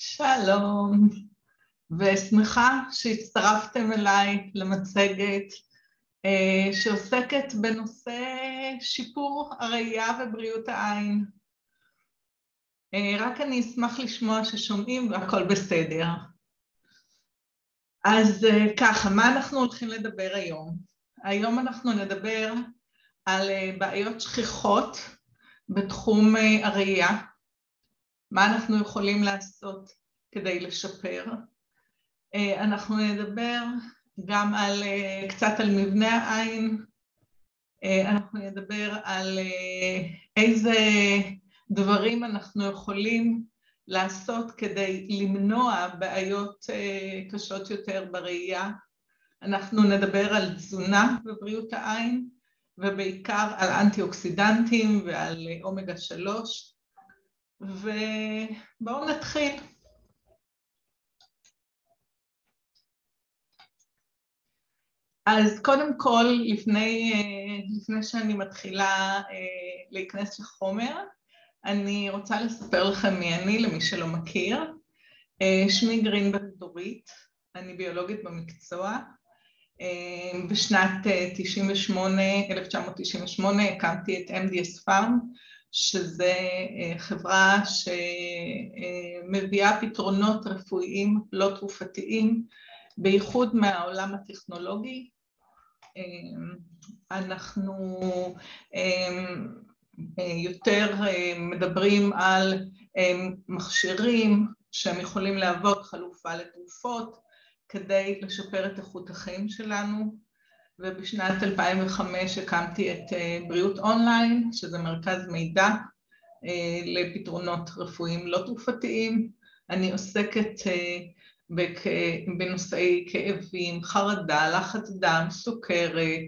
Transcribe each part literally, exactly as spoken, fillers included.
שלום, ושמחה שהצטרפתם אליי למצגת שעוסקת בנושא שיפור הראייה ובריאות העין. רק אני אשמח לשמוע ששומעים והכל בסדר. אז ככה, מה אנחנו הולכים לדבר היום? היום אנחנו נדבר על בעיות שכיחות בתחום הראייה, מה אנחנו יכולים לעשות כדי לשפר. אנחנו נדבר גם על, קצת על מבנה העין, אנחנו נדבר על איזה דברים אנחנו יכולים לעשות כדי למנוע בעיות קשות יותר בראייה. אנחנו נדבר על תזונה בבריאות העין, ובעיקר על אנטי-אוקסידנטים ועל אומגה שלוש. ובואו נתחיל. אז קודם כל, לפני, לפני שאני מתחילה להיכנס לחומר, אני רוצה לספר לכם מי אני, למי שלא מכיר. שמי גרינברג דורית, אני ביולוגית במקצוע. בשנת אלף תשע מאות תשעים ושמונה הקמתי את אם די אס פארם, שזה חברה שמביאה פתרונות רפואיים לא תרופתיים, בייחוד מהעולם הטכנולוגי. אנחנו יותר מדברים על מכשירים שהם יכולים להוות חלופה לתרופות, כדי לשפר את איכות החיים שלנו. ובשנת אלפיים וחמש הקמתי את בריאות אונליין, שזה מרכז מידע לפתרונות רפואיים לא תרופתיים. אני עוסקת בנושאי כאבים, חרדה, לחץ דם, סוכרת,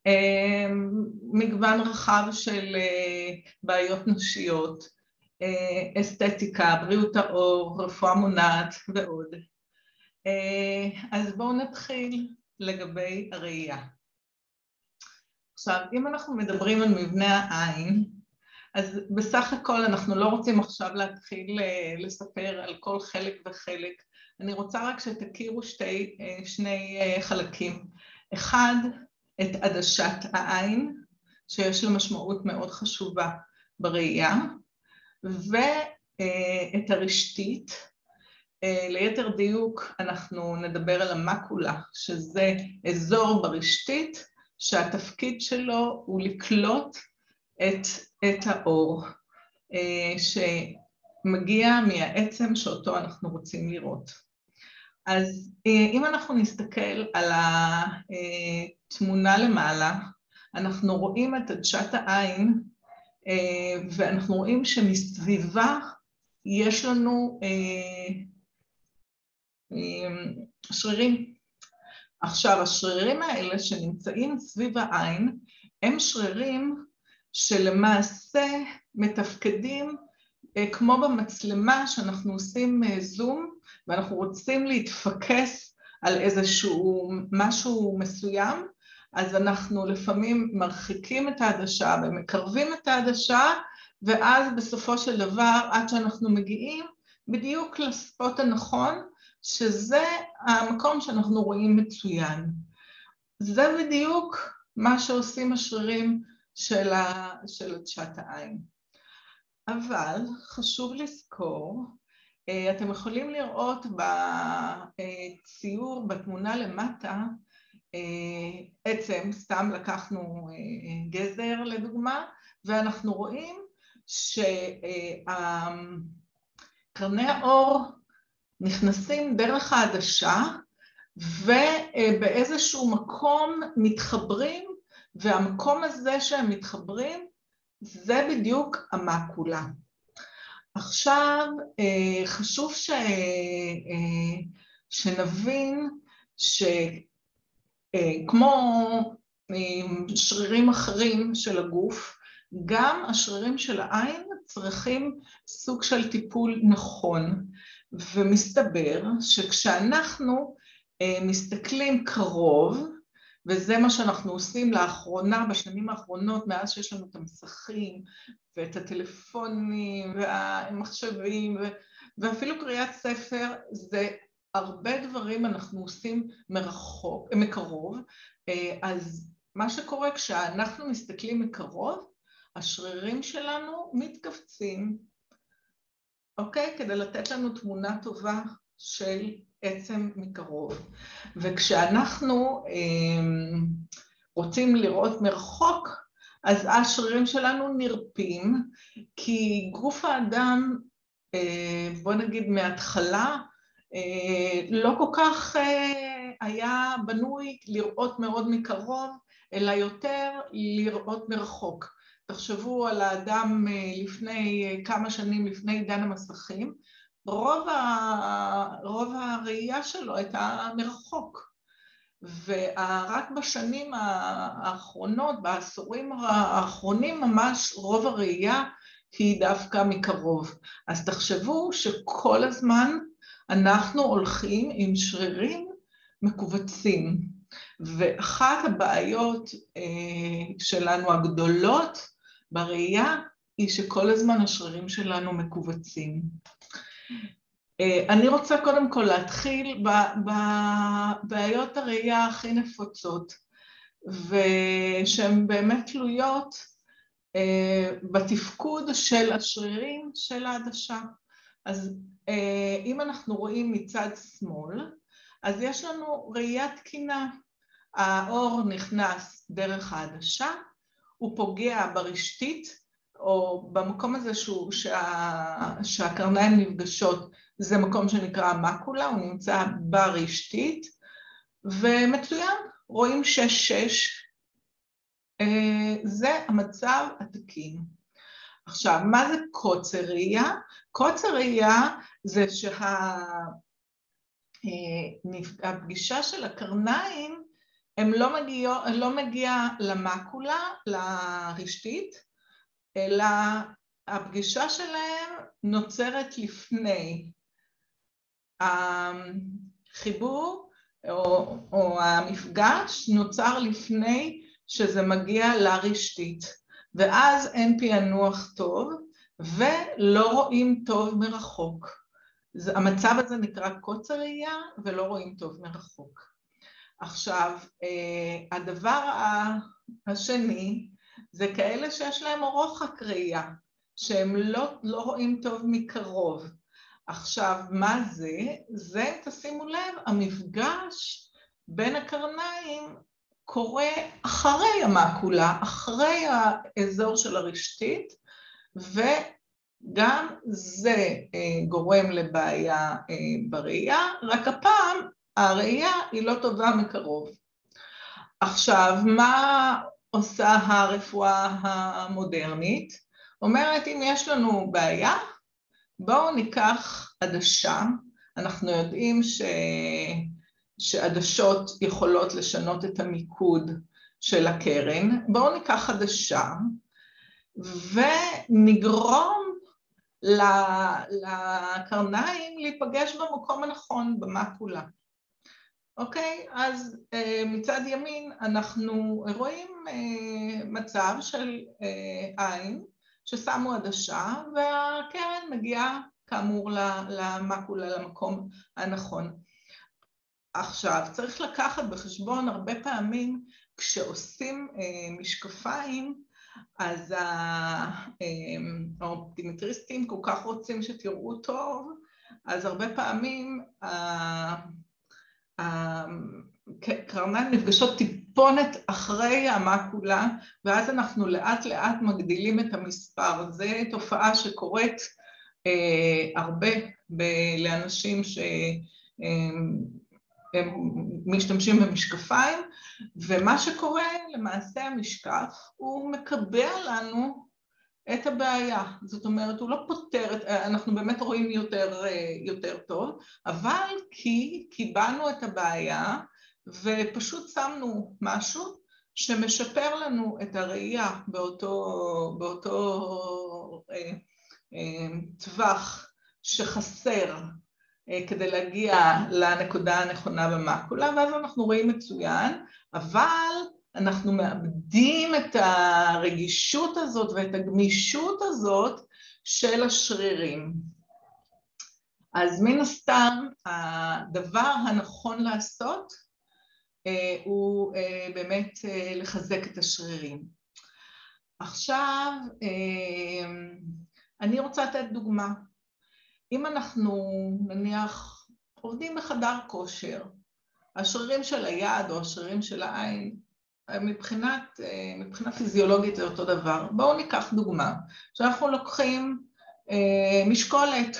מגוון רחב של בעיות נשיות, אסתטיקה, בריאות העור, רפואה מונעת ועוד. אז בואו נתחיל לגבי הראייה. עכשיו, אם אנחנו מדברים על מבנה העין, אז בסך הכל אנחנו לא רוצים עכשיו להתחיל לספר על כל חלק וחלק. אני רוצה רק שתכירו שתי, שני חלקים. אחד, את עדשת העין, שיש לה משמעות מאוד חשובה בראייה, ואת הרשתית. ליתר דיוק אנחנו נדבר על המקולה, שזה אזור ברשתית, שהתפקיד שלו הוא לקלוט את, את האור, שמגיע מהעצם שאותו אנחנו רוצים לראות. אז אם אנחנו נסתכל על התמונה למעלה, אנחנו רואים את עדשת העין, ואנחנו רואים שמסביבה יש לנו שרירים. עכשיו, השרירים האלה שנמצאים סביב העין, הם שרירים שלמעשה מתפקדים כמו במצלמה שאנחנו עושים זום, ואנחנו רוצים להתפקס על איזשהו משהו מסוים, אז אנחנו לפעמים מרחיקים את העדשה ומקרבים את העדשה, ואז בסופו של דבר, עד שאנחנו מגיעים בדיוק לספוט הנכון, שזה המקום שאנחנו רואים מצוין. זה בדיוק מה שעושים השרירים של עדשת העין. אבל חשוב לזכור, אתם יכולים לראות בציור, בתמונה למטה, עצם, סתם לקחנו גזר לדוגמה, ואנחנו רואים שקרני האור נכנסים דרך העדשה, ובאיזשהו מקום מתחברים, והמקום הזה שהם מתחברים, זה בדיוק המקולה. עכשיו, חשוב ש... שנבין שכמו שרירים אחרים של הגוף, גם השרירים של העין צריכים סוג של טיפול נכון, ומסתבר שכשאנחנו מסתכלים קרוב, וזה מה שאנחנו עושים לאחרונה, בשנים האחרונות, מאז שיש לנו את המסכים, ואת הטלפונים, והמחשבים, ואפילו קריאת ספר זה הרבה דברים אנחנו עושים מרחוק, מקרוב, אז מה שקורה כשאנחנו מסתכלים מקרוב, השרירים שלנו מתכווצים, אוקיי? כדי לתת לנו תמונה טובה של עצם מקרוב. וכשאנחנו אה, רוצים לראות מרחוק, אז השרירים שלנו נרפים, כי גוף האדם, אה, בוא נגיד מההתחלה, אה, לא כל כך אה, היה בנוי לראות מאוד מקרוב, אלא יותר לראות מרחוק. תחשבו על האדם לפני כמה שנים, לפני עידן המסכים, רוב, ה, רוב הראייה שלו הייתה מרחוק. ורק בשנים האחרונות, בעשורים האחרונים, ממש רוב הראייה היא דווקא מקרוב. אז תחשבו שכל הזמן אנחנו הולכים עם שרירים מקובצים. ואחת הבעיות שלנו הגדולות בראייה היא שכל הזמן השרירים שלנו מקובצים. אני רוצה קודם כל להתחיל בבעיות הראייה הכי נפוצות, ושהן באמת תלויות בתפקוד של השרירים של העדשה. אז אם אנחנו רואים מצד שמאל, אז יש לנו ראייה תקינה. האור נכנס דרך העדשה, הוא פוגע ברשתית, או במקום הזה שהוא, שה, שהקרניים נפגשות, זה מקום שנקרא מקולה, הוא נמצא ברשתית, ומצוין, רואים שש שש, זה המצב התקין. עכשיו, מה זה קוצר ראייה? קוצר ראייה זה שהפגישה של הקרניים, הם לא מגיע, לא מגיע למקולה, לרשתית, אלא הפגישה שלהם נוצרת לפני. החיבור או, או המפגש נוצר לפני שזה מגיע לרשתית, ואז אין פענוח טוב, ולא רואים טוב מרחוק. המצב הזה נקרא קוצר ראייה, ולא רואים טוב מרחוק. עכשיו, הדבר השני, זה כאלה שיש להם רוחק ראייה, שהם לא, לא רואים טוב מקרוב. עכשיו, מה זה? זה, תשימו לב, המפגש בין הקרניים קורה אחרי המקולה, אחרי האזור של הרשתית, וגם זה גורם לבעיה בראייה, רק הפעם הראייה היא לא טובה מקרוב. עכשיו, מה עושה הרפואה המודרנית? אומרת, אם יש לנו בעיה, בואו ניקח עדשה. אנחנו יודעים ש... שעדשות יכולות לשנות את המיקוד של הקרן. בואו ניקח עדשה ונגרום לקרניים להיפגש במקום הנכון, במקולה. אוקיי, אז מצד ימין אנחנו רואים מצב של עין ששמו עדשה, והקרן מגיעה כאמור למקולה, למקום הנכון. עכשיו, צריך לקחת בחשבון הרבה פעמים כשעושים משקפיים, אז האופטומטריסטים כל כך רוצים שתראו טוב, אז הרבה פעמים הקרניים נפגשות טיפונת אחרי המקולה, ואז אנחנו לאט לאט מגדילים את המספר. זו תופעה שקורית אה, הרבה ב- לאנשים שהם משתמשים במשקפיים, ומה שקורה למעשה המשקף הוא מקבע לנו את הבעיה. זאת אומרת, הוא לא פותר, אנחנו באמת רואים יותר, יותר טוב, אבל כי קיבלנו את הבעיה ופשוט שמנו משהו שמשפר לנו את הראייה באותו, באותו אה, אה, טווח שחסר אה, כדי להגיע לנקודה הנכונה במקולה, ואז אנחנו רואים מצוין, אבל אנחנו מאבדים את הרגישות הזאת ואת הגמישות הזאת של השרירים. אז מן הסתם, הדבר הנכון לעשות הוא באמת לחזק את השרירים. עכשיו, אני רוצה לתת דוגמה. אם אנחנו נניח עובדים בחדר כושר, השרירים של היד או השרירים של העין, מבחינת, מבחינה פיזיולוגית זה אותו דבר. בואו ניקח דוגמה, שאנחנו לוקחים משקולת,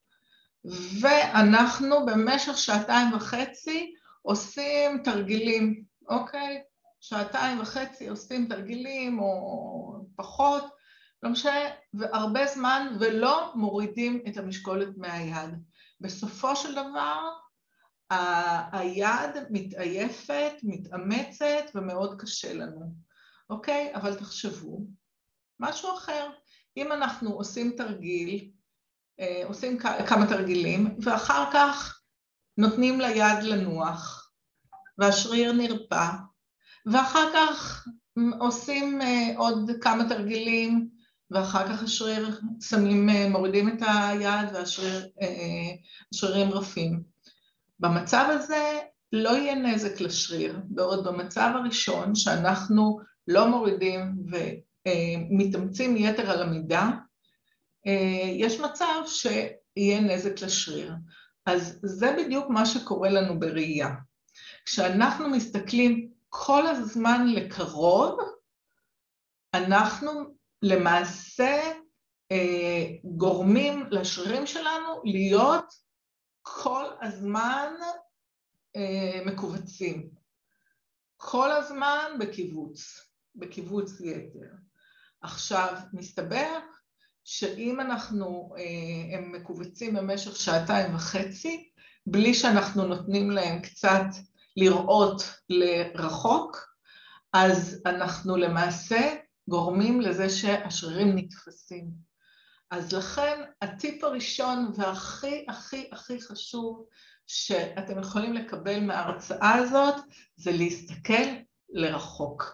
ואנחנו במשך שעתיים וחצי עושים תרגילים, אוקיי? שעתיים וחצי עושים תרגילים או פחות, לא משנה, והרבה זמן ולא מורידים את המשקולת מהיד. בסופו של דבר, היד מתעייפת, מתאמצת ומאוד קשה לנו, אוקיי? אבל תחשבו, משהו אחר, אם אנחנו עושים תרגיל, עושים כמה תרגילים, ואחר כך נותנים ליד לנוח, והשריר נרפא, ואחר כך עושים עוד כמה תרגילים, ואחר כך השריר שמים, מורידים את היד, והשרירים רפים. במצב הזה לא יהיה נזק לשריר, בעוד במצב הראשון שאנחנו לא מורידים ומתאמצים יתר על המידה, יש מצב שיהיה נזק לשריר. אז זה בדיוק מה שקורה לנו בראייה. כשאנחנו מסתכלים כל הזמן לקרוב, אנחנו למעשה גורמים לשרירים שלנו להיות כל הזמן מקובצים. כל הזמן בקיבוץ, בקיבוץ יתר. עכשיו, מסתבר שאם אנחנו, הם מקובצים במשך שעתיים וחצי, בלי שאנחנו נותנים להם קצת לראות לרחוק, אז אנחנו למעשה גורמים לזה שהשרירים נתפסים. אז לכן הטיפ הראשון והכי הכי הכי חשוב שאתם יכולים לקבל מההרצאה הזאת, זה להסתכל לרחוק.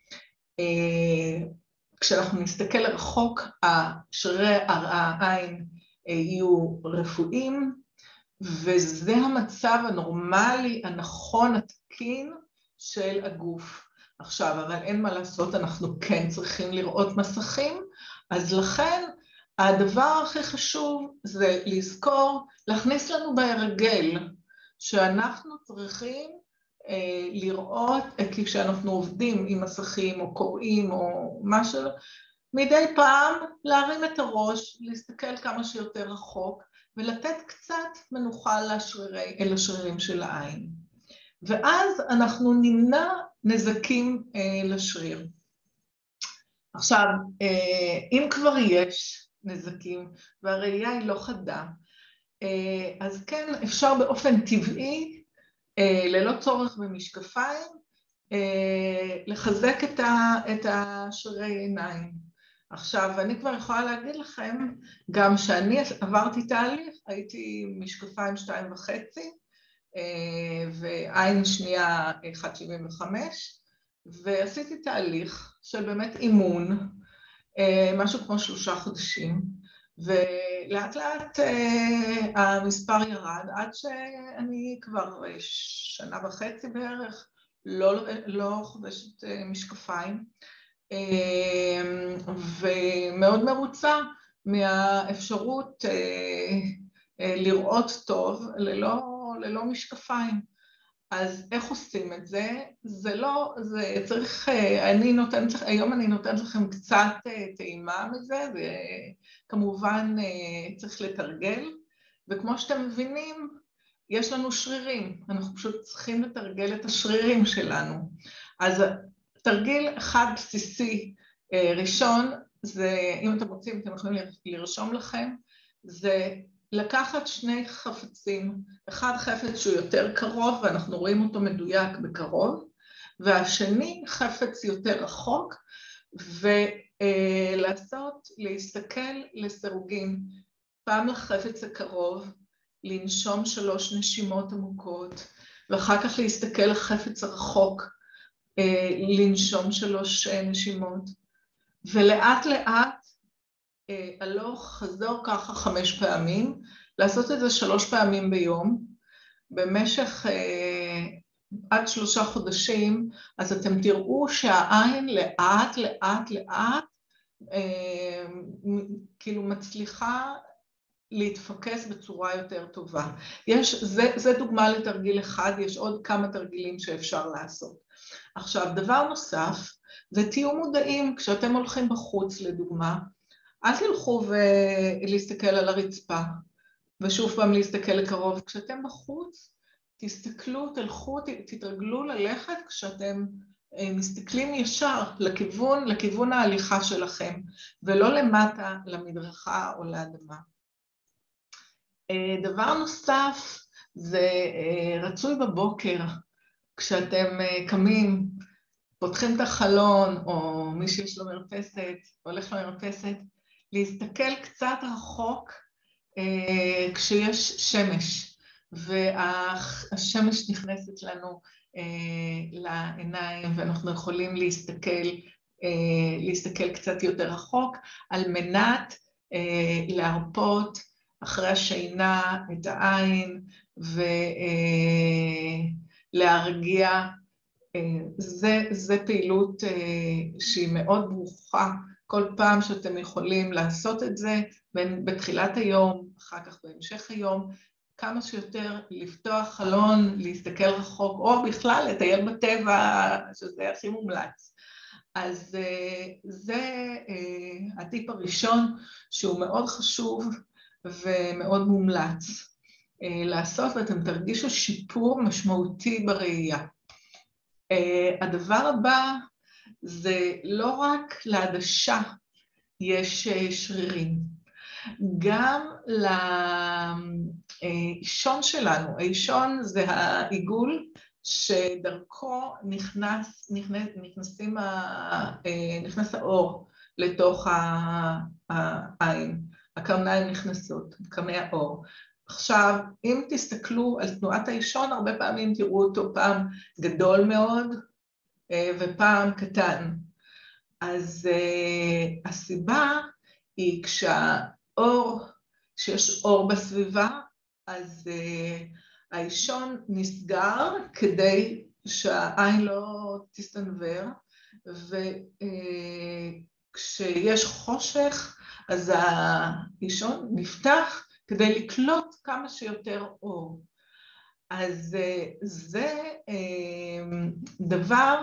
כשאנחנו נסתכל לרחוק, השרירי העין יהיו רפואיים, וזה המצב הנורמלי, הנכון, התקין של הגוף. עכשיו, אבל אין מה לעשות, אנחנו כן צריכים לראות מסכים, אז לכן הדבר הכי חשוב זה לזכור, להכניס לנו בהרגל, שאנחנו צריכים אה, לראות, כי כשאנחנו עובדים עם מסכים או קוראים או משהו, מדי פעם להרים את הראש, להסתכל כמה שיותר רחוק, ולתת קצת מנוחה לשרירי, אל השרירים של העין. ואז אנחנו נמנע נזקים אה, לשריר. עכשיו, אה, אם כבר יש נזקים, והראייה היא לא חדה, אה, אז כן, אפשר באופן טבעי, אה, ללא צורך במשקפיים, אה, לחזק את, ה, את השרירי עיניים. עכשיו, אני כבר יכולה להגיד לכם, גם שאני עברתי תהליך, הייתי משקפיים שתיים וחצי, ועין שנייה אחת שבעים וחמש, ועשיתי תהליך של באמת אימון, משהו כמו שלושה חודשים, ולאט לאט המספר ירד, עד שאני כבר שנה וחצי בערך, לא, לא חובשת משקפיים, ומאוד מרוצה מהאפשרות לראות טוב ללא, ללא משקפיים. אז איך עושים את זה? זה לא, זה צריך, אני נותנת, היום אני נותנת לכם קצת טעימה מזה, וכמובן צריך לתרגל, וכמו שאתם מבינים, יש לנו שרירים, אנחנו פשוט צריכים לתרגל את השרירים שלנו. אז תרגיל אחד בסיסי ראשון, זה, אם אתם רוצים, אתם יכולים לרשום לכם, זה לקחת שני חפצים, אחד חפץ שהוא יותר קרוב, ואנחנו רואים אותו מדויק בקרוב, והשני חפץ יותר רחוק, ולעשות, להסתכל לסירוגין, פעם לחפץ הקרוב, לנשום שלוש נשימות עמוקות, ואחר כך להסתכל לחפץ הרחוק, לנשום שלוש נשימות, ולאט לאט הלוך חזור ככה חמש פעמים, לעשות את זה שלוש פעמים ביום, במשך אה, עד שלושה חודשים, אז אתם תראו שהעין לאט לאט לאט, אה, כאילו מצליחה להתפקס בצורה יותר טובה. יש, זה, זה דוגמה לתרגיל אחד, יש עוד כמה תרגילים שאפשר לעשות. עכשיו, דבר נוסף, זה תהיו מודעים, כשאתם הולכים בחוץ לדוגמה, אל תלכו ולהסתכל על הרצפה, ושוב פעם להסתכל לקרוב. כשאתם בחוץ, תסתכלו, תלכו, תתרגלו ללכת כשאתם מסתכלים ישר לכיוון, לכיוון ההליכה שלכם, ולא למטה, למדרכה או לאדמה. דבר נוסף, זה רצוי בבוקר, כשאתם קמים, פותחים את החלון, או מי שיש לו מרפסת, הולך למרפסת, להסתכל קצת רחוק כשיש שמש, והשמש נכנסת לנו לעיניים, ואנחנו יכולים להסתכל, להסתכל קצת יותר רחוק, על מנת להרפות אחרי השינה את העין, ולהרגיע. זה, זה פעילות שהיא מאוד ברוכה, כל פעם שאתם יכולים לעשות את זה, בין בתחילת היום, אחר כך בהמשך היום, כמה שיותר לפתוח חלון, להסתכל רחוק, או בכלל לטייל בטבע, שזה הכי מומלץ. אז זה הטיפ הראשון, שהוא מאוד חשוב ומאוד מומלץ לעשות, ואתם תרגישו שיפור משמעותי בראייה. הדבר הבא זה לא רק לעדשה יש שרירים, גם לאישון שלנו. האישון זה העיגול שדרכו נכנס, נכנס, נכנסים ה, נכנס האור לתוך העין, הקרניים נכנסות, קרני האור. עכשיו, אם תסתכלו על תנועת האישון, הרבה פעמים תראו אותו פעם גדול מאוד ופעם קטן. אז uh, הסיבה היא כשהאור, שיש אור בסביבה, אז uh, האישון נסגר כדי שהעין לא תסתנוור, וכשיש uh, חושך, אז האישון נפתח כדי לקלוט כמה שיותר אור. אז uh, זה uh, דבר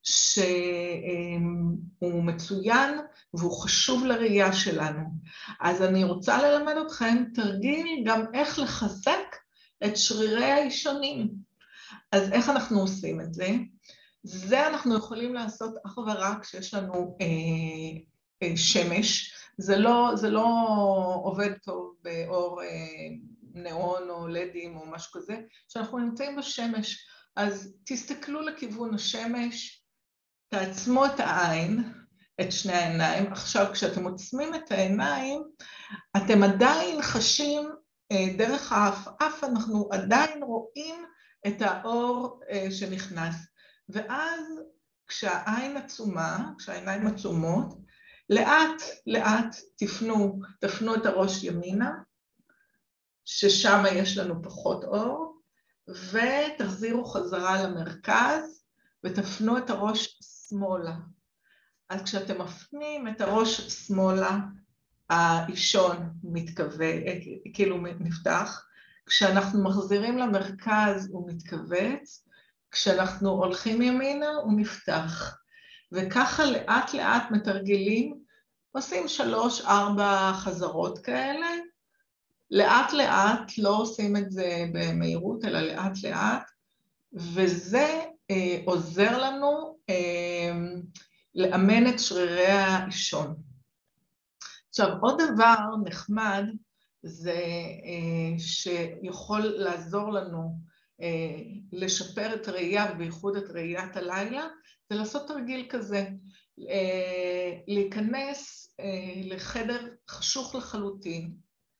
שהוא מצוין והוא חשוב לראייה שלנו. אז אני רוצה ללמד אתכם תרגיל גם איך לחזק את שרירי האישונים. אז איך אנחנו עושים את זה? זה אנחנו יכולים לעשות אך ורק כשיש לנו אה, אה, שמש. זה לא, זה לא עובד טוב באור אה, נאון או לדים או משהו כזה, שאנחנו נמצאים בשמש. אז תסתכלו לכיוון השמש, תעצמו את העין, את שני העיניים. עכשיו, כשאתם עוצמים את העיניים, אתם עדיין חשים דרך האף, אנחנו עדיין רואים את האור שנכנס. ואז כשהעין עצומה, כשהעיניים עצומות, לאט לאט תפנו, תפנו את הראש ימינה, ששם יש לנו פחות אור, ותחזירו חזרה למרכז, ותפנו את הראש שמאלה. אז כשאתם מפנים את הראש שמאלה, האישון מתכווץ, כאילו נפתח. כשאנחנו מחזירים למרכז הוא מתכווץ, כשאנחנו הולכים ימינה הוא נפתח. וככה לאט לאט מתרגלים, עושים שלוש, ארבע חזרות כאלה, לאט לאט, לא עושים את זה במהירות, אלא לאט לאט, וזה אה, עוזר לנו אה, לאמן את שרירי האישון. עכשיו, עוד דבר נחמד, זה אה, שיכול לעזור לנו אה, לשפר את הראייה, ובייחוד את ראיית הלילה, זה לעשות תרגיל כזה, אה, להיכנס אה, לחדר חשוך לחלוטין,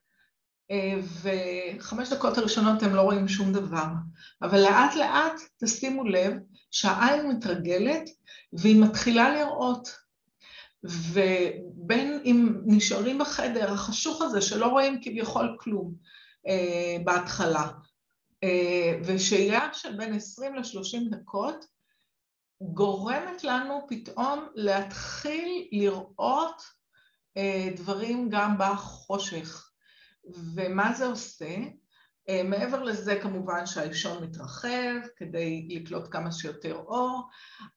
וחמש דקות הראשונות הם לא רואים שום דבר, אבל לאט לאט תשימו לב שהעין מתרגלת והיא מתחילה לראות, ובין אם נשארים בחדר החשוך הזה שלא רואים כביכול כלום, בהתחלה. ושהייה של בין עשרים לשלושים דקות גורמת לנו פתאום להתחיל לראות דברים גם בחושך. ומה זה עושה? מעבר לזה כמובן שהאישון מתרחב כדי לקלוט כמה שיותר אור.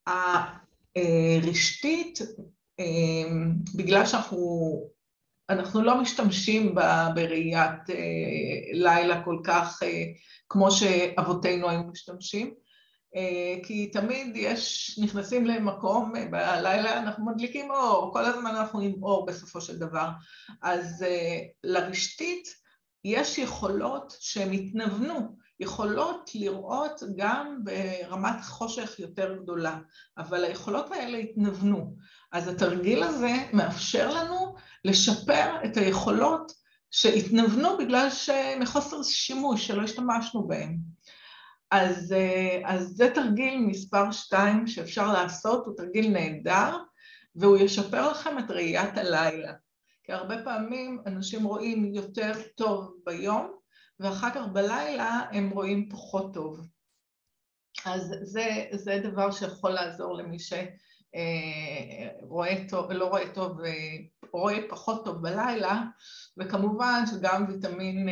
הרשתית, בגלל שאנחנו אנחנו לא משתמשים בראיית לילה כל כך כמו שאבותינו היו משתמשים, כי תמיד יש, נכנסים למקום, בלילה אנחנו מדליקים אור, כל הזמן אנחנו עם אור בסופו של דבר. אז לרשתית יש יכולות שהן התנוונו, יכולות לראות גם ברמת חושך יותר גדולה, אבל היכולות האלה התנוונו. אז התרגיל הזה מאפשר לנו לשפר את היכולות שהתנוונו בגלל שמחוסר שימוש שלא השתמשנו בהם. אז, אז זה תרגיל מספר שתיים שאפשר לעשות, הוא תרגיל נהדר, והוא ישפר לכם את ראיית הלילה. כי הרבה פעמים אנשים רואים יותר טוב ביום, ואחר כך בלילה הם רואים פחות טוב. אז זה, זה דבר שיכול לעזור למי שרואה טוב, לא רואה טוב, רואה פחות טוב בלילה, וכמובן שגם ויטמין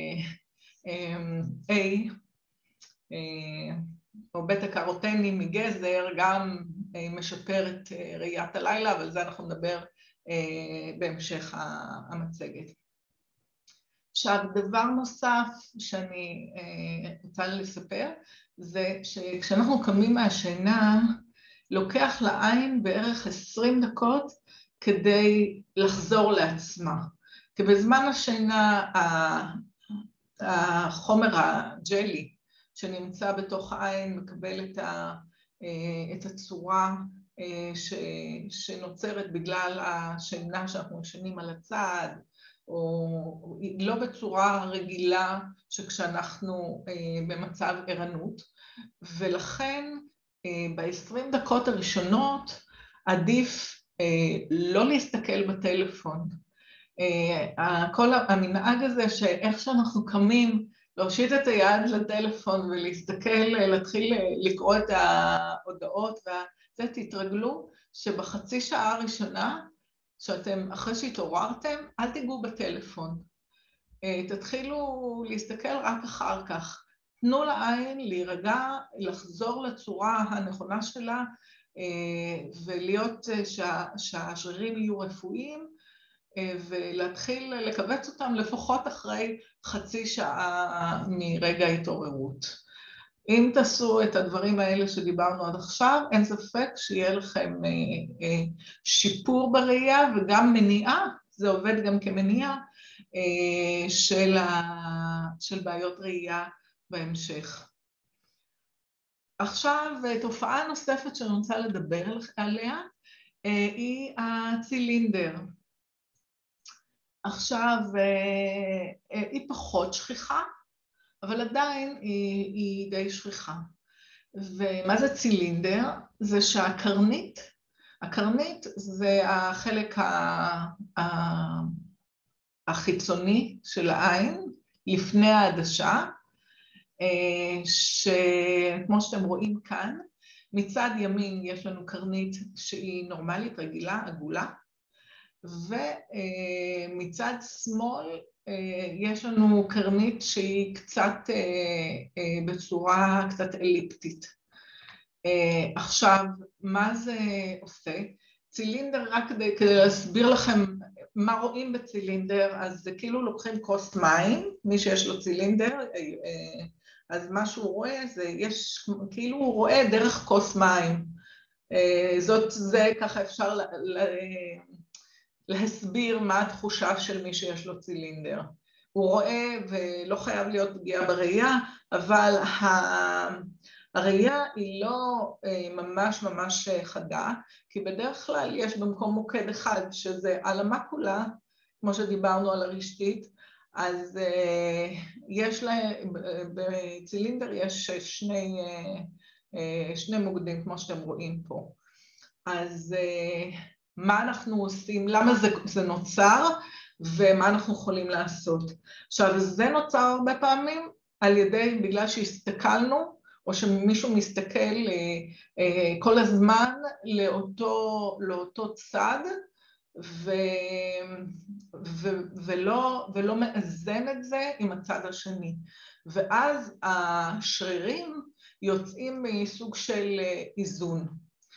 A, או בטא קרוטני מגזר, גם משפר את ראיית הלילה, אבל זה אנחנו נדבר בהמשך המצגת. עכשיו, דבר נוסף שאני רוצה לספר, זה שכשאנחנו קמים מהשינה, לוקח לעין בערך עשרים דקות כדי לחזור לעצמה. כי בזמן השינה, החומר הג'לי שנמצא בתוך העין מקבל את הצורה שנוצרת בגלל השינה שאנחנו ישנים על הצד, או לא בצורה רגילה שכשאנחנו במצב ערנות, ולכן ב-עשרים דקות הראשונות עדיף לא להסתכל בטלפון. כל המנהג הזה שאיך שאנחנו קמים, להושיט את היד לטלפון ולהסתכל, להתחיל לקרוא את ההודעות, וזה תתרגלו שבחצי שעה הראשונה, שאתם אחרי שהתעוררתם, אל תיגעו בטלפון. תתחילו להסתכל רק אחר כך. תנו לעין להירגע, לחזור לצורה הנכונה שלה, ולהיות שהשרירים יהיו רפואיים, ולהתחיל לקבץ אותם לפחות אחרי חצי שעה מרגע ההתעוררות. אם תעשו את הדברים האלה שדיברנו עד עכשיו, אין ספק שיהיה לכם שיפור בראייה וגם מניעה, זה עובד גם כמניעה של, ה... של בעיות ראייה בהמשך. עכשיו, תופעה נוספת שאני רוצה לדבר עליה, היא הצילינדר. עכשיו, היא פחות שכיחה, אבל עדיין היא, היא די שכיחה. ומה זה צילינדר? זה שהקרנית, הקרנית זה החלק החיצוני של העין, לפני העדשה, שכמו שאתם רואים כאן, מצד ימין יש לנו קרנית שהיא נורמלית, רגילה, עגולה, ומצד שמאל יש לנו קרנית שהיא קצת בצורה קצת אליפטית. עכשיו, מה זה עושה? צילינדר, רק כדי, כדי להסביר לכם מה רואים בצילינדר, אז זה כאילו לוקחים כוס מים, מי שיש לו צילינדר, אז מה שהוא רואה זה, יש, כאילו הוא רואה דרך כוס מים. זאת, זה ככה אפשר לה, לה, להסביר מה התחושה של מי שיש לו צילינדר. הוא רואה ולא חייב להיות פגיעה בראייה, אבל הראייה היא לא ממש ממש חדה, כי בדרך כלל יש במקום מוקד אחד שזה על המקולה, כמו שדיברנו על הרשתית, אז יש להם, בצילינדר יש שני, שני מוקדים כמו שאתם רואים פה. אז מה אנחנו עושים, למה זה, זה נוצר? ומה אנחנו יכולים לעשות. עכשיו, זה נוצר הרבה פעמים על ידי, בגלל שהסתכלנו, או שמישהו מסתכל כל הזמן לאותו, לאותו צד, ו, ו, ולא, ולא מאזן את זה עם הצד השני. ואז השרירים יוצאים מסוג של איזון.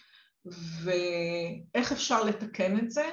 ואיך אפשר לתקן את זה?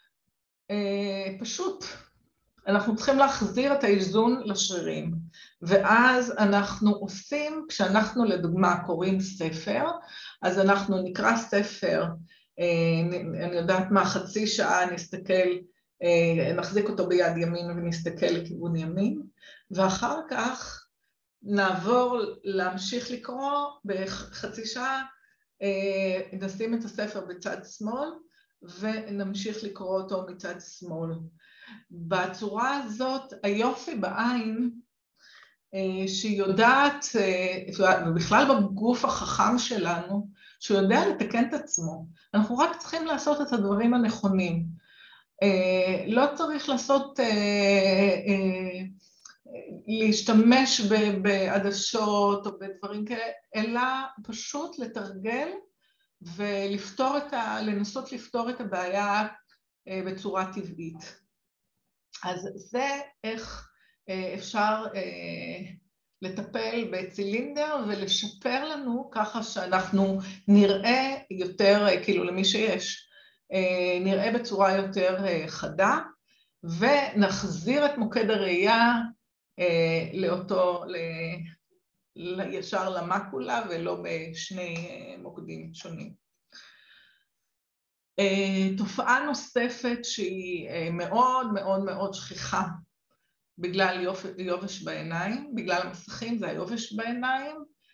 פשוט, אנחנו צריכים להחזיר את האיזון לשרירים, ואז אנחנו עושים, כשאנחנו לדוגמה קוראים ספר, אז אנחנו נקרא ספר, אני יודעת מה, חצי שעה נסתכל, נחזיק אותו ביד ימין ונסתכל לכיוון ימין, ואחר כך נעבור להמשיך לקרוא בחצי שעה, נשים את הספר בצד שמאל, ונמשיך לקרוא אותו מצד שמאל. בצורה הזאת, היופי בעין, שהיא יודעת, ובכלל בגוף החכם שלנו, שהוא יודע לתקן את עצמו. אנחנו רק צריכים לעשות את הדברים הנכונים. לא צריך לעשות, להשתמש בעדשות או בדברים כאלה, אלא פשוט לתרגל ולפתור את ה, לנסות לפתור את הבעיה בצורה טבעית. אז זה איך אפשר לטפל בצילינדר ולשפר לנו ככה שאנחנו נראה יותר, כאילו למי שיש, נראה בצורה יותר חדה, ונחזיר את מוקד הראייה לאותו, ישר למקולה ולא בשני מוקדים שונים. תופעה נוספת שהיא מאוד מאוד מאוד שכיחה בגלל יובש בעיניים, בגלל המסכים זה היובש בעיניים.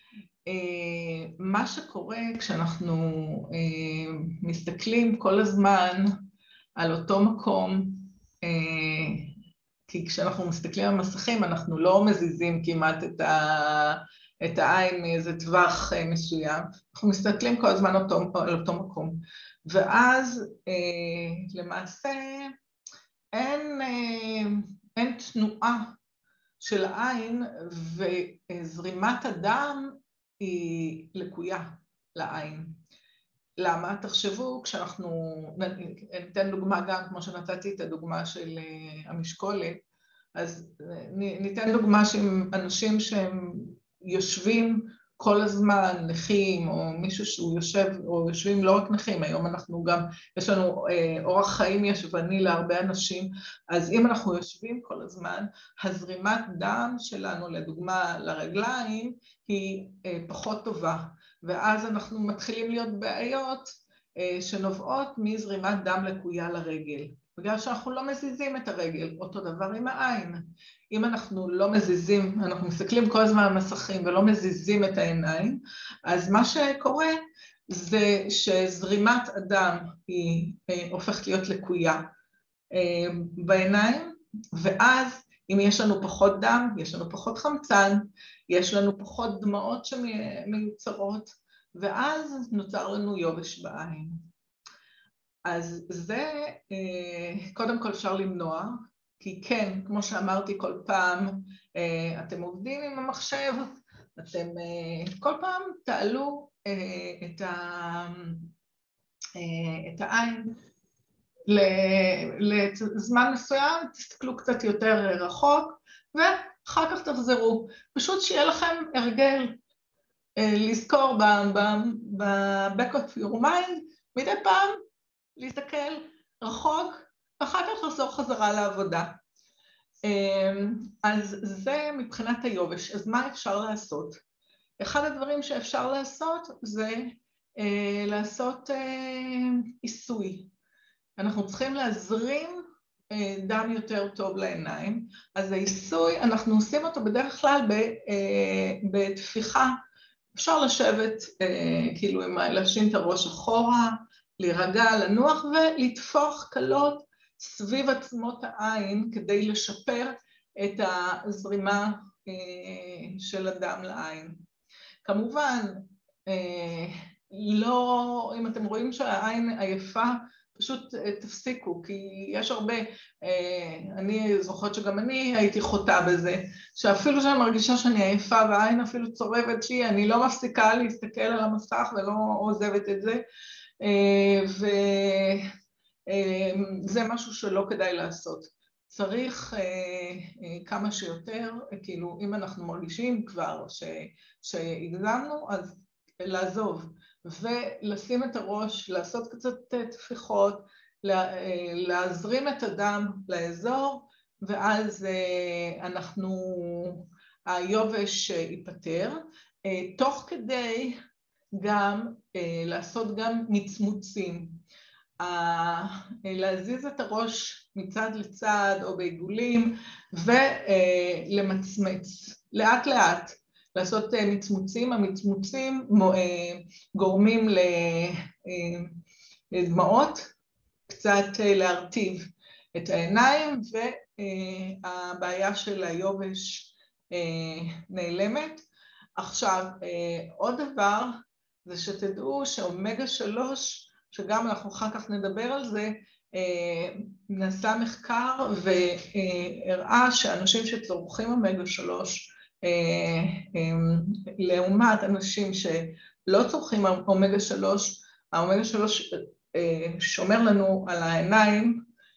מה שקורה כשאנחנו מסתכלים כל הזמן על אותו מקום, כי כשאנחנו מסתכלים על מסכים אנחנו לא מזיזים כמעט את, ה, את העין מאיזה טווח מסוים, אנחנו מסתכלים כל הזמן אותו, על אותו מקום. ואז למעשה אין, אין תנועה של העין, וזרימת הדם היא לקויה לעין. למה? תחשבו, כשאנחנו, ניתן דוגמה גם, כמו שנתתי את הדוגמה של המשקולת, אז ניתן דוגמה שהם אנשים שהם יושבים כל הזמן, נכים, או מישהו שהוא יושב, או יושבים לא רק נכים, היום אנחנו גם, יש לנו אורח חיים ישבני להרבה אנשים, אז אם אנחנו יושבים כל הזמן, הזרימת דם שלנו, לדוגמה לרגליים, היא פחות טובה. ואז אנחנו מתחילים להיות בעיות שנובעות מזרימת דם לקויה לרגל. בגלל שאנחנו לא מזיזים את הרגל, אותו דבר עם העין. אם אנחנו לא מזיזים, אנחנו מסתכלים כל הזמן על מסכים ולא מזיזים את העיניים, אז מה שקורה זה שזרימת הדם היא הופכת להיות לקויה בעיניים, ואז אם יש לנו פחות דם, יש לנו פחות חמצן, יש לנו פחות דמעות שמיוצרות, ואז נוצר לנו יובש בעין. אז זה קודם כל אפשר למנוע, כי כן, כמו שאמרתי כל פעם, אתם עובדים עם המחשב, אתם כל פעם תעלו את, ה, את העין לזמן מסוים, תסתכלו קצת יותר רחוק, ואחר כך תחזרו. פשוט שיהיה לכם הרגל לזכור ב-back of your mind, מדי פעם להסתכל רחוק, ואחר כך לחזור חזרה לעבודה. אז זה מבחינת היובש. אז מה אפשר לעשות? אחד הדברים שאפשר לעשות זה לעשות עיסוי. אנחנו צריכים להזרים דם יותר טוב לעיניים, אז העיסוי, אנחנו עושים אותו בדרך כלל בתפיחה. אפשר לשבת, כאילו, להשין את הראש אחורה, להירגע, לנוח ולתפוח קלות סביב עצמות העין כדי לשפר את הזרימה של הדם לעין. כמובן, לא, אם אתם רואים שהעין עייפה פשוט תפסיקו, כי יש הרבה, אני זוכרת שגם אני הייתי חוטאה בזה, שאפילו שאני מרגישה שאני עייפה והעין אפילו צורבת לי, אני לא מפסיקה להסתכל על המסך ולא עוזבת את זה, וזה משהו שלא כדאי לעשות. צריך כמה שיותר, כאילו אם אנחנו מרגישים כבר שהגזמנו, אז לעזוב. ולשים את הראש, לעשות קצת תפיחות, להזרים את הדם לאזור, ואז אנחנו, היובש ייפטר. תוך כדי גם לעשות גם מצמוצים, להזיז את הראש מצד לצד או בעיגולים, ולמצמץ לאט לאט. לעשות מצמוצים, המצמוצים גורמים לדמעות, קצת להרטיב את העיניים, והבעיה של היובש נעלמת. עכשיו, עוד דבר זה שתדעו שאומגה שלוש, שגם אנחנו אחר כך נדבר על זה, נעשה מחקר והראה שאנשים שצורכים אומגה שלוש, לעומת אנשים שלא צורכים אומגה שלוש, האומגה שלוש שומר לנו על העיניים,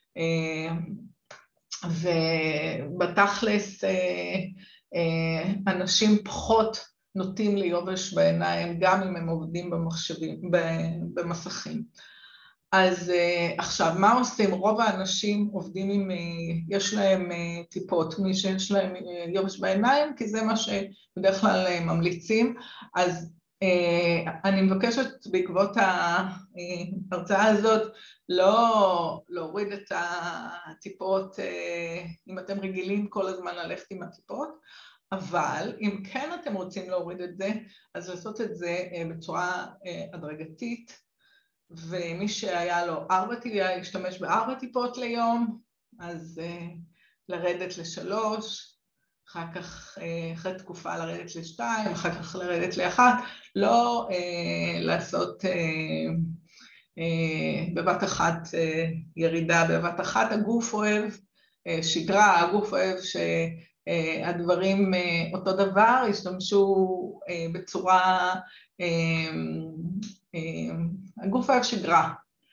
ובתכלס אנשים פחות נוטים ליובש בעיניים, גם אם הם עובדים במחשבים, במסכים. אז עכשיו, מה עושים? רוב האנשים עובדים עם, יש להם טיפות, מי שיש להם יובש בעיניים, כי זה מה שבדרך כלל ממליצים. אז אני מבקשת בעקבות ההרצאה הזאת, לא להוריד את הטיפות, אם אתם רגילים כל הזמן ללכת עם הטיפות, אבל אם כן אתם רוצים להוריד את זה, אז לעשות את זה בצורה הדרגתית, ומי שהיה לו ארבע טיפות, ישתמש בארבע טיפות ליום, אז uh, לרדת לשלוש, אחר כך, uh, אחרי תקופה לרדת לשתיים, אחר כך לרדת לאחת, לא uh, לעשות uh, uh, בבת אחת uh, ירידה, בבת אחת הגוף אוהב uh, שגרה, הגוף אוהב שהדברים uh, אותו דבר, ישתמשו uh, בצורה uh, הגוף אוהב שגרה,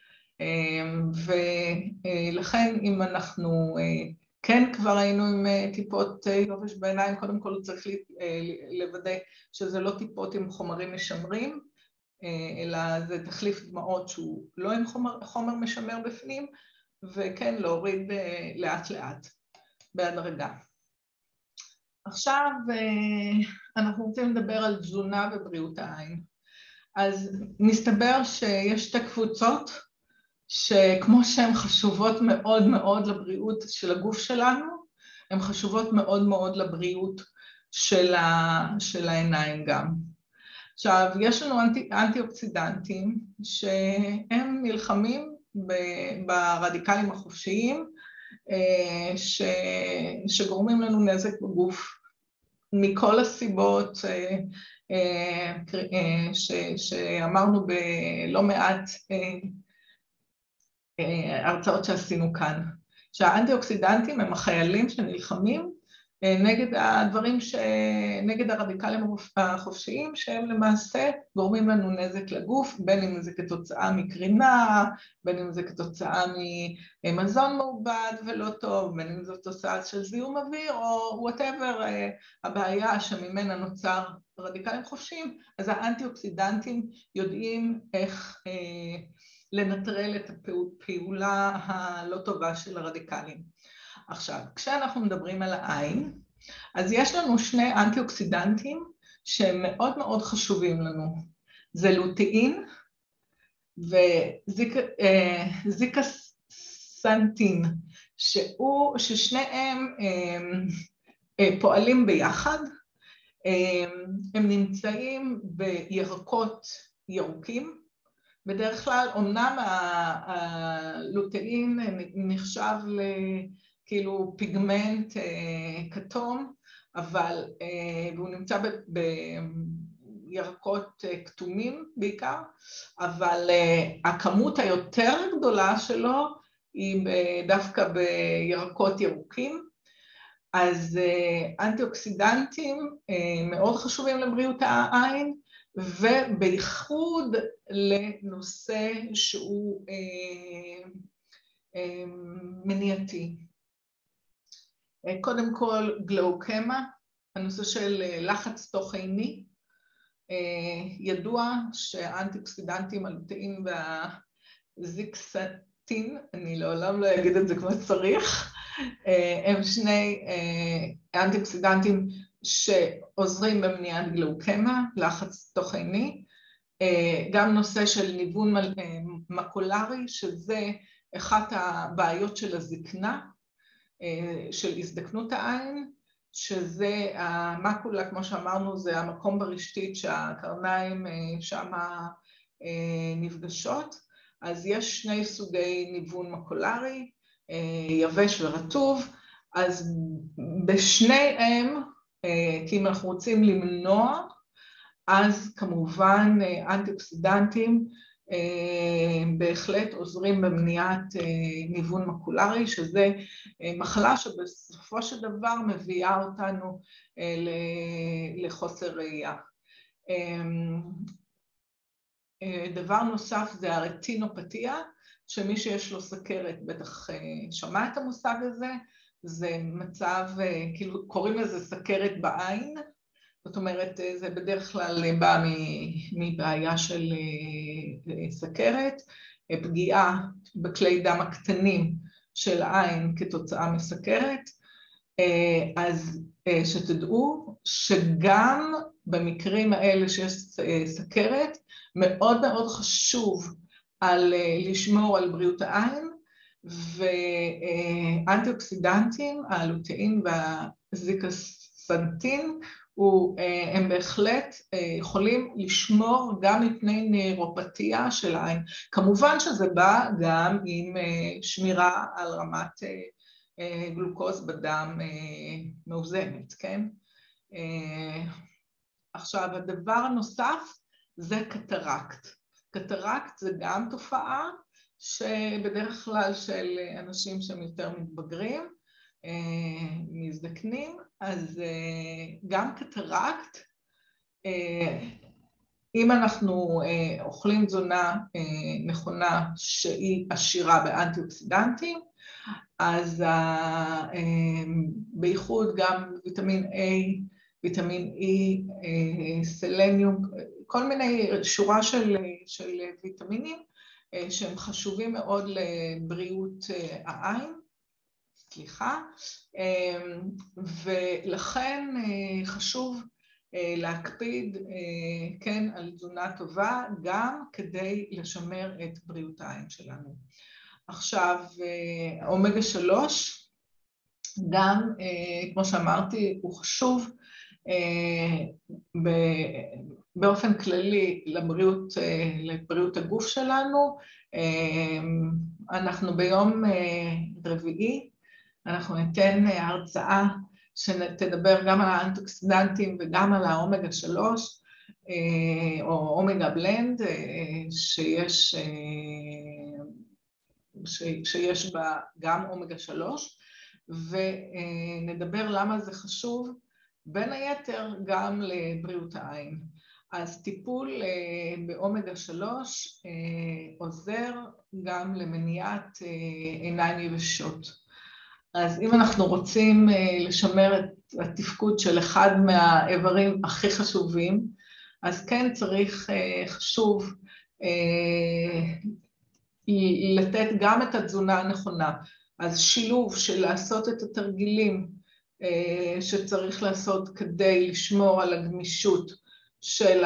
ולכן אם אנחנו כן כבר היינו עם טיפות יובש בעיניים, קודם כל צריך לוודא שזה לא טיפות עם חומרים משמרים, אלא זה תחליף דמעות שהוא לא עם חומר, חומר משמר בפנים, וכן להוריד לאט לאט בהדרגה. עכשיו אנחנו רוצים לדבר על תזונה ובריאות העין. אז מסתבר שיש שתי קבוצות שכמו שהן חשובות מאוד מאוד לבריאות של הגוף שלנו, הן חשובות מאוד מאוד לבריאות של, ה, של העיניים גם. עכשיו, יש לנו אנטי, אנטי-אוקסידנטים שהם נלחמים ברדיקלים החופשיים ש, שגורמים לנו נזק בגוף מכל הסיבות שאמרנו בלא מעט הרצאות שעשינו כאן, שהאנטי-אוקסידנטים הם החיילים שנלחמים נגד הדברים, נגד הרדיקלים החופשיים, שהם למעשה גורמים לנו נזק לגוף, בין אם זה כתוצאה מקרינה, בין אם זה כתוצאה ממזון מעובד ולא טוב, בין אם זו תוצאה של זיהום אוויר, או whatever הבעיה שממנה נוצר רדיקלים חופשיים, אז האנטי-אוקסידנטים יודעים איך לנטרל את הפעולה הלא טובה של הרדיקלים. עכשיו, כשאנחנו מדברים על העין, אז יש לנו שני אנטי-אוקסידנטים שהם מאוד מאוד חשובים לנו. זה לוטאין וזיקסנטין, שהוא, ששניהם פועלים ביחד. הם נמצאים בירקות ירוקים. בדרך כלל, אמנם הלוטאין נחשב ל... כאילו פיגמנט כתום, אבל הוא נמצא ירקות כתומים בעיקר, אבל הכמות היותר גדולה שלו היא דווקא בירקות ירוקים. אז אנטי-אוקסידנטים מאוד חשובים לבריאות העין, ובייחוד לנושא שהוא מניעתי. קודם כל גלאוקמה, הנושא של לחץ תוך עיני. ידוע שהאנטי-אוקסידנטים אלוטאין והזיקסטין, אני לעולם לא אגיד את זה כמו שצריך, הם שני אנטי-אוקסידנטים שעוזרים במניעת גלאוקמה, לחץ תוך עיני. גם נושא של ניוון מקולרי, שזה אחת הבעיות של הזקנה, של הזדקנות העין, שזה המקולה, כמו שאמרנו, זה המקום ברשתית שהקרניים שם נפגשות. אז יש שני סוגי ניוון מקולרי, יבש ורטוב, אז בשניהם, כי אם אנחנו רוצים למנוע, אז כמובן אנטי-אוקסידנטים בהחלט עוזרים במניעת ניוון מקולרי, שזה מחלה שבסופו של דבר מביאה אותנו לחוסר ראייה. דבר נוסף זה הרטינופתיה, שמי שיש לו סכרת בטח שמע את המושג הזה, זה מצב, כאילו קוראים לזה סכרת בעין, זאת אומרת, זה בדרך כלל בא מבעיה של סכרת, פגיעה בכלי דם הקטנים של העין כתוצאה מסכרת, אז שתדעו שגם במקרים האלה שיש סכרת, מאוד מאוד חשוב על לשמור על בריאות העין, ואנטי-אוקסידנטים, האלוטאין והזיקסטין, הם בהחלט יכולים לשמור גם מפני נוירופתיה של העין. כמובן שזה בא גם עם שמירה על רמת גלוקוז בדם מאוזנת, כן? עכשיו, הדבר הנוסף זה קטרקט. קטרקט זה גם תופעה שבדרך כלל של אנשים שהם יותר מתבגרים, מזדקנים, אז גם קטרקט, אם אנחנו אוכלים תזונה נכונה שהיא עשירה באנטי-אוקסידנטים, אז בייחוד גם ויטמין A, ויטמין E, סלניום, כל מיני שורה של, של ויטמינים שהם חשובים מאוד לבריאות העין, סליחה, ולכן חשוב להקפיד, כן, על תזונה טובה, גם כדי לשמר את בריאות העין שלנו. עכשיו, אומגה שלוש, גם, כמו שאמרתי, הוא חשוב באופן כללי לבריאות, לבריאות הגוף שלנו. אנחנו ביום רביעי, אנחנו ניתן הרצאה שתדבר גם על האנטי-אוקסידנטים וגם על האומגה שלוש, או אומגה בלנד, שיש, שיש בה גם אומגה שלוש, ונדבר למה זה חשוב, בין היתר גם לבריאות העין. אז טיפול באומגה שלוש עוזר גם למניעת עיניים יבשות. אז אם אנחנו רוצים לשמר את התפקוד של אחד מהאיברים הכי חשובים, אז כן צריך, חשוב לתת גם את התזונה הנכונה. אז שילוב של לעשות את התרגילים שצריך לעשות כדי לשמור על הגמישות של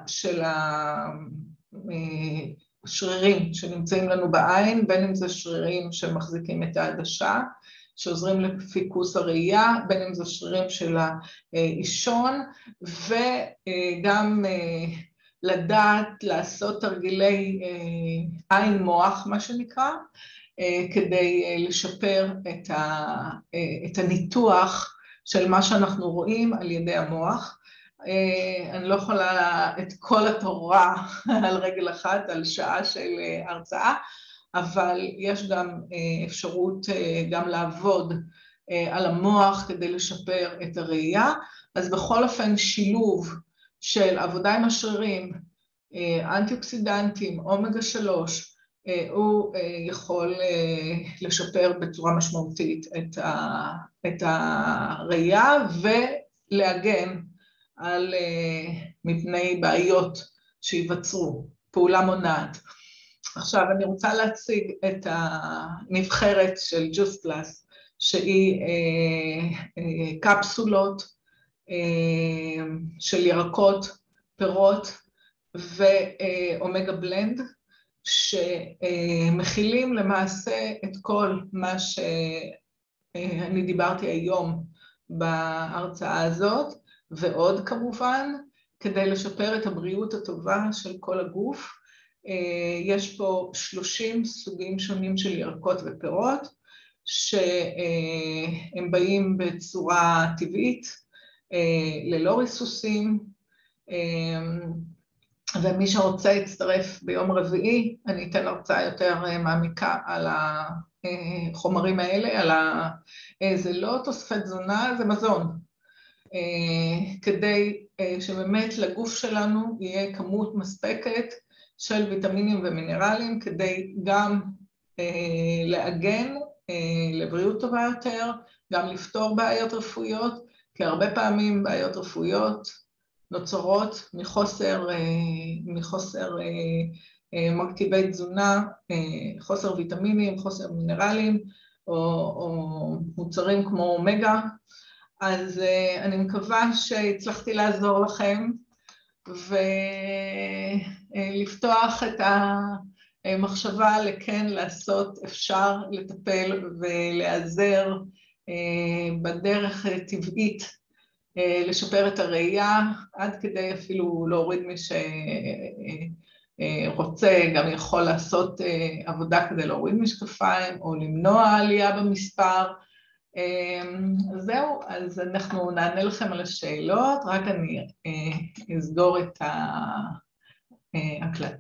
השרירים שנמצאים לנו בעין, בין אם זה שרירים שמחזיקים את העדשה, שעוזרים לפיקוס הראייה, בין אם זה שרירים של האישון, וגם לדעת לעשות תרגילי עין מוח, מה שנקרא, כדי לשפר את, ה, את הניתוח של מה שאנחנו רואים על ידי המוח. אני לא יכולה את כל התורה על רגל אחת, על שעה של הרצאה, אבל יש גם אפשרות גם לעבוד על המוח כדי לשפר את הראייה. אז בכל אופן שילוב של עבודה עם השרירים, אנטי-אוקסידנטים, אומגה שלוש, הוא יכול לשפר בצורה משמעותית את, ה, את הראייה ולהגן על מפני בעיות שיווצרו, פעולה מונעת. עכשיו אני רוצה להציג את הנבחרת של ג'וס פלאס, שהיא קפסולות של ירקות, פירות ואומגה בלנד, שמכילים למעשה את כל מה שאני דיברתי היום בהרצאה הזאת, ועוד כמובן, כדי לשפר את הבריאות הטובה של כל הגוף. יש פה שלושים סוגים שונים של ירקות ופירות, שהם באים בצורה טבעית, ללא ריסוסים, ומי שרוצה יצטרף ביום רביעי, אני אתן הרצאה יותר מעמיקה על החומרים האלה, על ה... זה לא תוספי תזונה, זה מזון. כדי שבאמת לגוף שלנו יהיה כמות מספקת של ויטמינים ומינרלים, כדי גם להגן לבריאות טובה יותר, גם לפתור בעיות רפואיות, כי הרבה פעמים בעיות רפואיות נוצרות מחוסר, מחוסר מרכיבי תזונה, חוסר ויטמינים, חוסר מינרלים, או, או מוצרים כמו אומגה. אז אני מקווה שהצלחתי לעזור לכם, ולפתוח את המחשבה לכן לעשות, אפשר לטפל ולעזר בדרך טבעית, לשפר את הראייה, עד כדי אפילו להוריד מי שרוצה, גם יכול לעשות עבודה כדי להוריד משקפיים, או למנוע עלייה במספר. זהו, אז אנחנו נענה לכם על השאלות, רק אני אסגור את ההקלטה.